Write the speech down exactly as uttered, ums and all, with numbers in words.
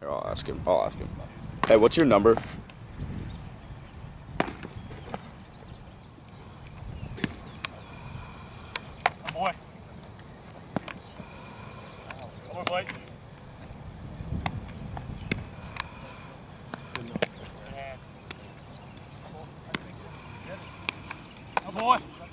Here, I'll ask him. I'll ask him. Hey, what's your number? Oh boy. Come on, Blake. Oh boy.